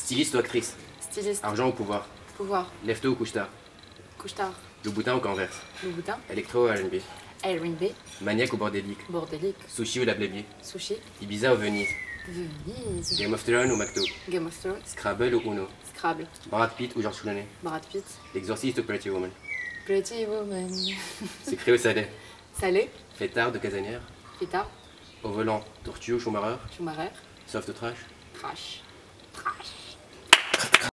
Styliste ou actrice? Styliste. Argent ou pouvoir? Pouvoir. Lève-tôt ou couche-tard? Couche-tard. Louboutin ou Converse? Louboutin. Électro ou R&B? R&B. Maniaque ou bordélique? Bordélique. Sushi ou la blébier? Sushi. Ibiza ou Venise? Venise. Game of Thrones ou McDo? Game of Thrones. Scrabble ou Uno? Scrabble. Brad Pitt ou George Clooney? Brad Pitt. L'exorciste ou Pretty Woman? Pretty Woman. Sucré ou salé? Salé. Fêtard de casanière? Feta. Au volant, Tortue ou Schumacher? Schumacher. Soft ou trash? Trash. Trash.